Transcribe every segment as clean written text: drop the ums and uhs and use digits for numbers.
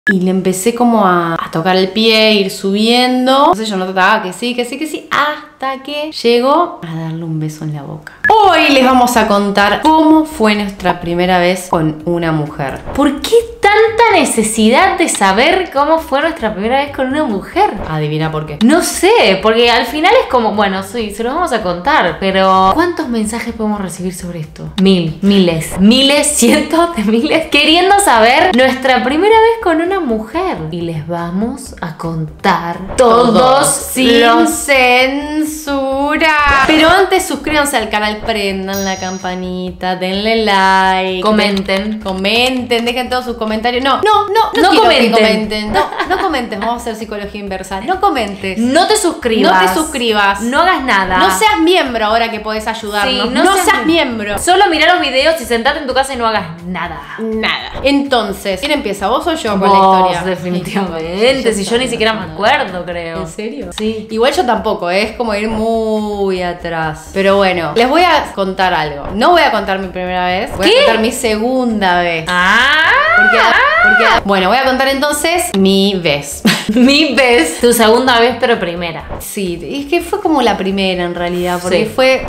Y le empecé como a tocar el pie, ir subiendo. Entonces yo notaba que sí, hasta que llegó a darle un beso en la boca. Hoy les vamos a contar cómo fue nuestra primera vez con una mujer. ¿Por qué tanta necesidad de saber cómo fue nuestra primera vez con una mujer? Adivina por qué. No sé, porque al final es como, bueno, sí, se los vamos a contar, pero ¿cuántos mensajes podemos recibir sobre esto? Miles, cientos de miles, queriendo saber nuestra primera vez con una mujer. Y les vamos a contar todos sin censura. Pero antes suscríbanse al canal, prendan la campanita, denle like, comenten, dejen todos sus comentarios. No comenten. No comentes, vamos a hacer psicología inversa. No comentes. No te suscribas. No hagas nada. No seas miembro ahora que podés ayudarnos. Sí, no seas miembro. Solo mirá los videos y sentate en tu casa y no hagas nada. Entonces, ¿quién empieza? ¿Vos o yo con la historia? Definitivamente. Si yo ni siquiera me acuerdo, creo. ¿En serio? Sí. Igual yo tampoco, es como ir muy atrás. Pero bueno, les voy a contar algo. No voy a contar mi primera vez. Voy a contar mi segunda vez. Bueno, voy a contar entonces mi vez. Mi vez. Tu segunda vez, pero primera. Sí, es que fue como la primera en realidad, porque fue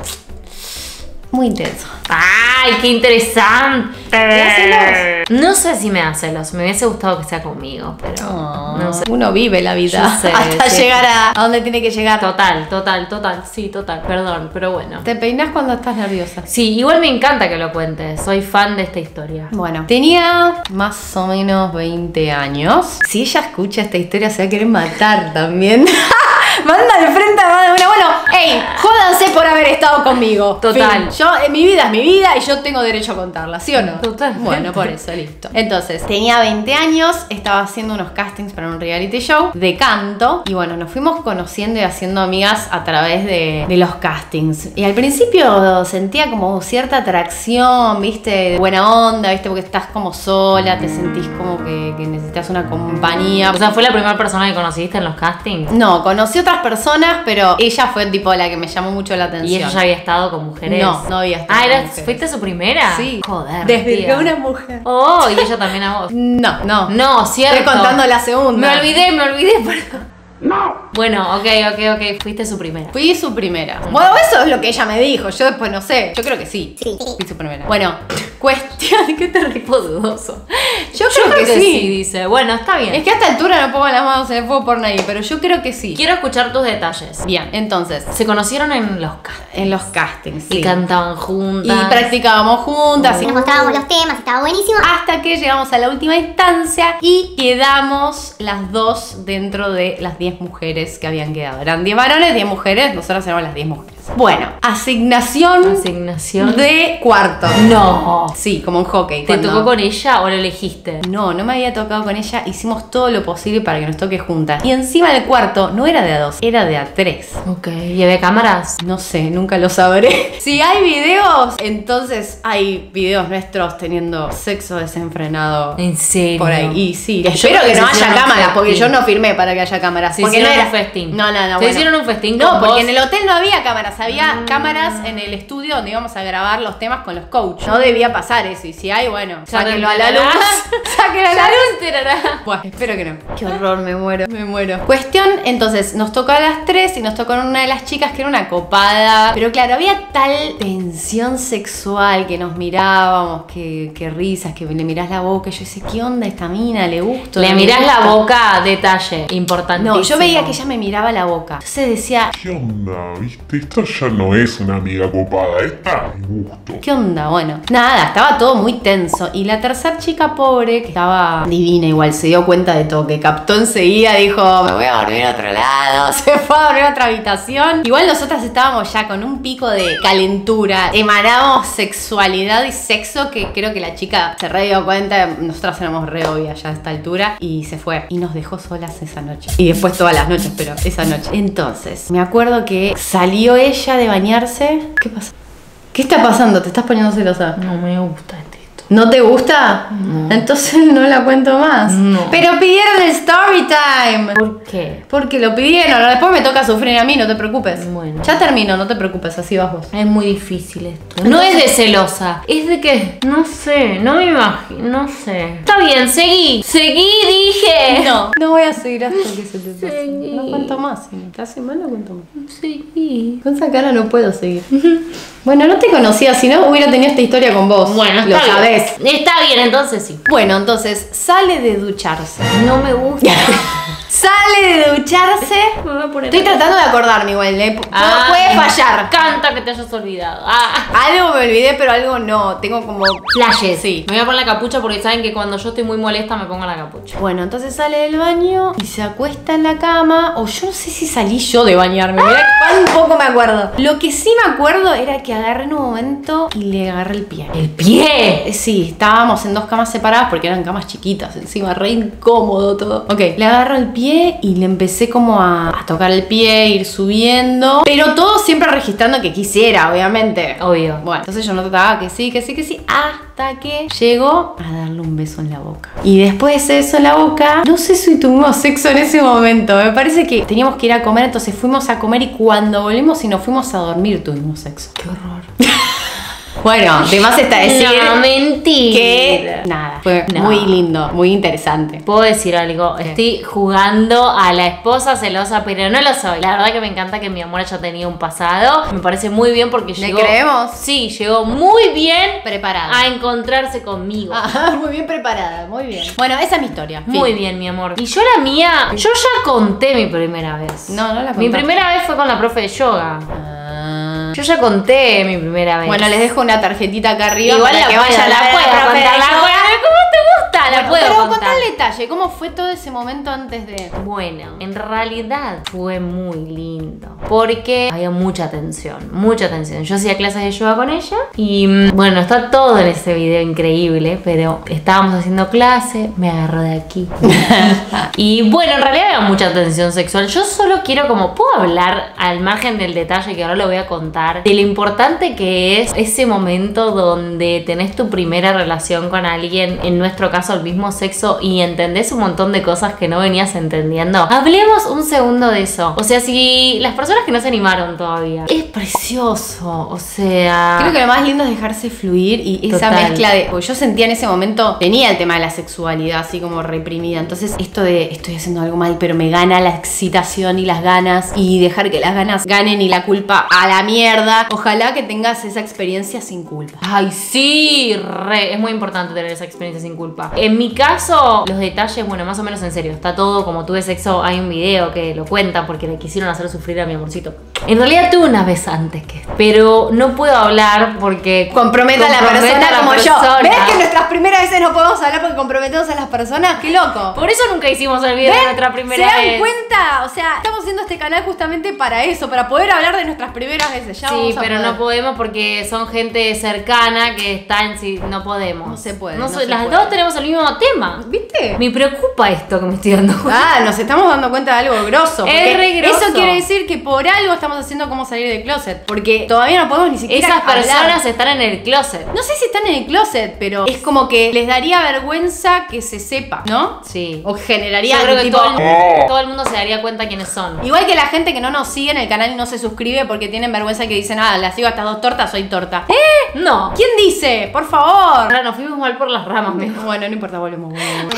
muy intenso. ¡Ay, qué interesante! ¿Te da celos? No sé si me da celos. Me hubiese gustado que sea conmigo, pero no sé. Uno vive la vida hasta llegar a donde tiene que llegar. Total. Sí, total. Perdón, pero bueno. ¿Te peinás cuando estás nerviosa? Sí, igual me encanta que lo cuentes. Soy fan de esta historia. Bueno, tenía más o menos 20 años. Si ella escucha esta historia se va a querer matar también. Manda de frente a más de una. Bueno, ey, jódanse por haber estado conmigo. Total. Fin. Mi vida es mi vida y yo tengo derecho a contarla, ¿sí o no? Total. Bueno, por eso, listo. Entonces, tenía 20 años, estaba haciendo unos castings para un reality show de canto. Y bueno, nos fuimos conociendo y haciendo amigas a través de los castings. Y al principio sentía como cierta atracción, ¿viste? De buena onda, ¿viste? Porque estás como sola, te sentís como que necesitas una compañía. O sea, ¿fue la primera persona que conociste en los castings? No, conocí otras personas, pero ella fue tipo la que me llamó mucho la atención. ¿Y ella ya había estado con mujeres? No había estado con mujeres. ¿Fuiste su primera? Sí. Joder, desde que una mujer. Oh, ¿y ella también a vos? No, cierto. Estoy contando la segunda. Me olvidé, perdón. No. Bueno, ok. Fuiste su primera. Fui su primera. Bueno, eso es lo que ella me dijo. Yo después no sé. Yo creo que sí. Fui su primera. Bueno, cuestión. Qué terrible dudoso. Yo creo que sí. Dice. Bueno, está bien. Es que a esta altura no pongo las manos en el fuego por nadie, pero yo creo que sí. Quiero escuchar tus detalles. Bien, entonces. Se conocieron en los castings. En los castings, sí. Y cantaban juntas. Y practicábamos juntas. Y nos mostrábamos los temas, estaba buenísimo. Hasta que llegamos a la última instancia y quedamos las dos dentro de las 10 mujeres que habían quedado. Eran 10 varones, 10 mujeres, nosotros éramos las 10 mujeres. Bueno, asignación de cuarto. No. Sí, como un hockey. ¿Te tocó con ella o lo elegiste? No me había tocado con ella. Hicimos todo lo posible para que nos toque juntas. Y encima el cuarto no era de a 2, era de a 3. Ok. ¿Y había cámaras? No sé, nunca lo sabré. Si hay videos, entonces hay videos nuestros teniendo sexo desenfrenado. ¿En serio? Por ahí. Y sí, espero que no haya cámaras, porque yo no firmé para que haya cámaras. Porque no era un festín. No. ¿Se hicieron un festín? No, porque en el hotel no había cámaras. Había cámaras en el estudio donde íbamos a grabar los temas con los coaches. No debía pasar eso. Y si hay, bueno, sáquenlo a la luz. Sáquenlo a la luz. Bueno, espero que no. Qué horror, me muero. Cuestión, entonces, nos tocó a las 3 y nos tocó una de las chicas que era una copada. Pero claro, había tal tensión sexual que nos mirábamos, que risas, que le mirás la boca. Y yo decía, ¿qué onda esta mina? ¿Le gusto? Le mirás la boca, detalle, importantísimo. No, yo veía que ella me miraba la boca. Entonces decía, ¿qué onda? ¿Viste? Esta ya no es una amiga copada, esta me gusto. ¿Qué onda? Bueno, nada, estaba todo muy tenso. Y la tercera chica pobre, que estaba divina igual, se dio cuenta de todo, que captó enseguida, dijo, me voy a dormir a otro lado. Se fue a dormir a otra habitación. Igual nosotras estábamos ya con un pico de calentura. Emanábamos sexualidad y sexo, que creo que la chica se re dio cuenta. Nosotras éramos re obvias ya a esta altura. Y se fue. Y nos dejó solas esa noche. Y después todas las noches, pero esa noche. Entonces, me acuerdo que salió ella de bañarse. ¿Qué pasó? ¿Qué está pasando? ¿Te estás poniendo celosa? No me gusta esta historia. ¿No te gusta? No. Entonces no la cuento más. No. Pero pidieron el story time. ¿Por qué? Porque lo pidieron. Después me toca sufrir a mí, no te preocupes. Bueno. Ya termino, no te preocupes, así vas vos. Es muy difícil esto. No es de celosa, es de que, no sé, no me imagino, no sé. Está bien, seguí, dije. No voy a seguir hasta que se te pase. Sí. No cuento más. Si me te hace mal, no cuento más. Seguí. Con esa cara no puedo seguir. Bueno, no te conocía, si no hubiera tenido esta historia con vos. Bueno, lo está sabés. bien. Está bien, entonces sí. Bueno, entonces sale de ducharse. No me gusta. Sale de ducharse. Me voy a poner. Estoy tratando de acordarme igual, ¿eh? Puede fallar. Canta que te hayas olvidado. Algo me olvidé, pero algo no. Tengo como Flashes. Sí. Me voy a poner la capucha porque saben que cuando yo estoy muy molesta me pongo la capucha. Bueno, entonces sale del baño y se acuesta en la cama. O yo no sé si salí yo de bañarme. Mirá cuán poco me acuerdo. Lo que sí me acuerdo era que agarré en un momento y le agarré el pie. ¡El pie! Sí, estábamos en 2 camas separadas porque eran camas chiquitas. Encima, re incómodo todo. Ok, le agarro el pie y le empecé como a tocar el pie, ir subiendo. Pero todo siempre registrando que quisiera, obviamente. Obvio. Bueno, entonces yo no trataba que sí, hasta que llegó a darle un beso en la boca. Y después de ese beso en la boca, no sé si tuvimos sexo en ese momento. Me parece que teníamos que ir a comer, entonces fuimos a comer y cuando volvimos y nos fuimos a dormir tuvimos sexo. ¡Qué horror! Bueno, además está decir No, mentira. que nada, fue No. muy lindo, muy interesante. ¿Puedo decir algo? Estoy jugando a la esposa celosa, pero no lo soy. La verdad que me encanta que mi amor haya tenido un pasado. Me parece muy bien porque ¿Le llegó... creemos? Sí, llegó muy bien Preparada. a encontrarse conmigo. Ah, muy bien preparada, muy bien. Bueno, esa es mi historia. Fin. Muy bien, mi amor. Y yo la mía, yo ya conté mi primera vez. No la contaste. Mi primera vez fue con la profe de yoga. Ah. Yo ya conté mi primera vez. Bueno, les dejo una tarjetita acá arriba. Igual para la que puedo, vayan a la ver puedo a la profe de contar, la yoga. puedo. ¿Cómo te gusta? La Bueno, puedo pero contar. contá el detalle, ¿cómo fue todo ese momento antes de...? Bueno, en realidad fue muy lindo porque había mucha tensión, mucha tensión. Yo hacía clases de yoga con ella y bueno, está todo en ese video increíble, pero estábamos haciendo clase, me agarró de aquí. Y bueno, en realidad había mucha tensión sexual. Yo solo quiero como, ¿puedo hablar al margen del detalle que ahora lo voy a contar? De lo importante que es ese momento donde tenés tu primera relación con alguien, en nuestro caso el mismo sexo, y entendés un montón de cosas que no venías entendiendo. Hablemos un segundo de eso. O sea, si las personas que no se animaron todavía, es precioso. O sea, Creo que lo más lindo es dejarse fluir y esa Total. mezcla de... Porque yo sentía en ese momento, tenía el tema de la sexualidad así como reprimida. Entonces esto de estoy haciendo algo mal, pero me gana la excitación y las ganas y dejar que las ganas ganen y la culpa a la mierda. Ojalá que tengas esa experiencia sin culpa. ay, sí, es muy importante tener esa experiencia sin culpa. En mi caso, los detalles, bueno, más o menos en serio, está todo como tuve sexo, hay un video que lo cuentan porque le quisieron hacer sufrir a mi amorcito. En realidad tuve una vez antes que, pero no puedo hablar porque Comprometa a la compromete persona a la como persona. yo. ¿Ves que nuestras primeras veces no podemos hablar porque comprometemos a las personas? ¡Qué loco! Por eso nunca hicimos el video de nuestra primera ¿Se dan vez. cuenta? O sea, estamos haciendo este canal justamente para eso, para poder hablar de nuestras primeras veces. Ya Sí, vamos a pero poder. no podemos porque son gente cercana que está en sí. No podemos. No se puede, No no so- se las puede. dos tenemos el mismo tema. ¿Viste? Me preocupa esto que me estoy dando cuenta. Ah, nos estamos dando cuenta de algo grosso. Es porque re grosso. Eso quiere decir que por algo estamos haciendo cómo salir del closet. Porque todavía no podemos ni siquiera Esas hablar. personas están en el closet. No sé si están en el closet, pero es como que les daría vergüenza que se sepa, ¿no? Sí. O generaría Yo creo que tipo... todo el mundo se daría cuenta quiénes son. Igual que la gente que no nos sigue en el canal y no se suscribe porque tienen vergüenza que dicen, ah, las sigo a estas 2 tortas, soy torta. No. ¿Quién dice? Por favor. Ahora nos fuimos mal por las ramas, me Bueno, no importa, volvemos.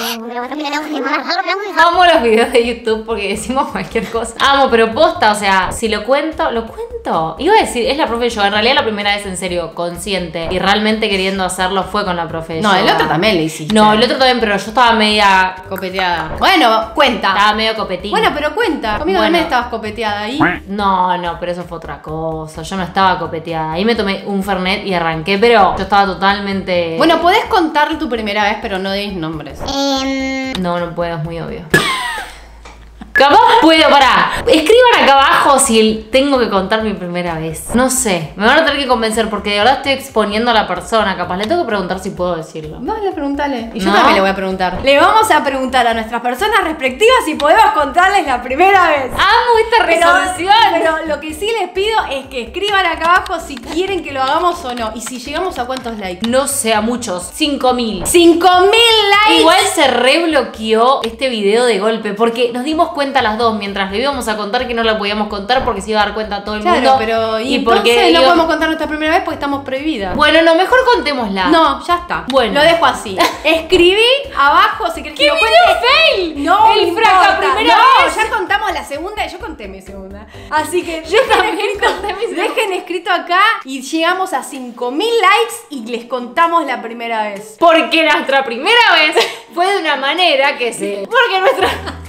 Amo los videos de YouTube porque decimos cualquier cosa. Amo, pero posta, o sea, si lo cuento, lo cuento. Iba a decir, es la profe de yoga. En realidad la primera vez en serio, consciente y realmente queriendo hacerlo fue con la profe de No, yoga. el otro también le hiciste. No, el otro también, pero yo estaba media... Copeteada. Bueno, cuenta. Estaba medio copetín. Bueno, pero cuenta. Conmigo Bueno. también estabas copeteada ahí. No, pero eso fue otra cosa. Yo no estaba copeteada. Ahí me tomé un Fernet y arranqué, pero yo estaba totalmente... Bueno, podés contar tu primera vez, pero no deis nombres. No puedo, es muy obvio. Capaz puedo, pará. Escriban acá abajo si tengo que contar mi primera vez. No sé, me van a tener que convencer porque de verdad estoy exponiendo a la persona. Capaz le tengo que preguntar si puedo decirlo. Dale, preguntale. Y yo ¿No? también le voy a preguntar. Le vamos a preguntar a nuestras personas respectivas si podemos contarles la primera vez. Amo esta resolución. Pero lo que sí les pido es que escriban acá abajo si quieren que lo hagamos o no. Y si llegamos a cuántos likes. No sé, a muchos. 5.000. 5.000 likes. Igual se rebloqueó este video de golpe porque nos dimos cuenta las dos mientras le íbamos a contar que no la podíamos contar porque se iba a dar cuenta todo el mundo. Claro, pero y entonces porque no podemos contar nuestra primera vez porque estamos prohibidas. Bueno, no, mejor contémosla. No, ya está. Bueno. Lo dejo así. Escribí abajo si querés que lo cuente. fail! No, el no fraca importa. primera No, vez. ya contamos la segunda y yo conté mi segunda. Así que Yo también conté mi segunda. dejen escrito acá y llegamos a 5.000 likes y les contamos la primera vez. Porque nuestra primera vez fue de una manera que se... Porque nuestra...